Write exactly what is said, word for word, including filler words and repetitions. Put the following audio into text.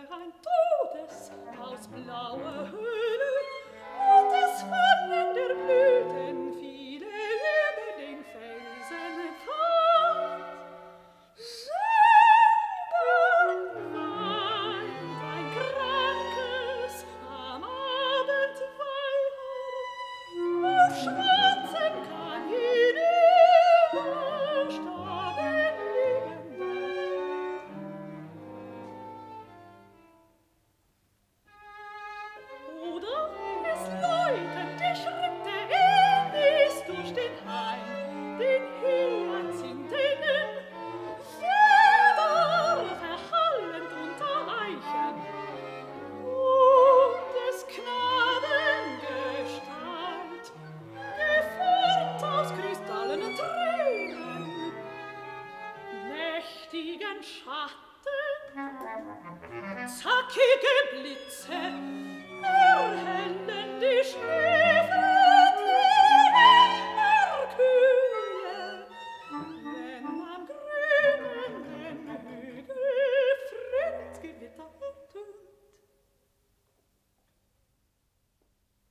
ein Todes aus blauer Höhle, und es fallen der Blüten viele über den Felsen fort. Selber weint ein Krankes am Abend Weiher, auf schwarzen kann hinüber Staben liegen. Oder es läutet die Schritte, er ist durch den Hain, den Hyazinthen, Feder verhallend unter Eichen, und des Knaben Gestalt, geformt aus kristallenen Tränen, mächtigen Schatten, zackige Blitze,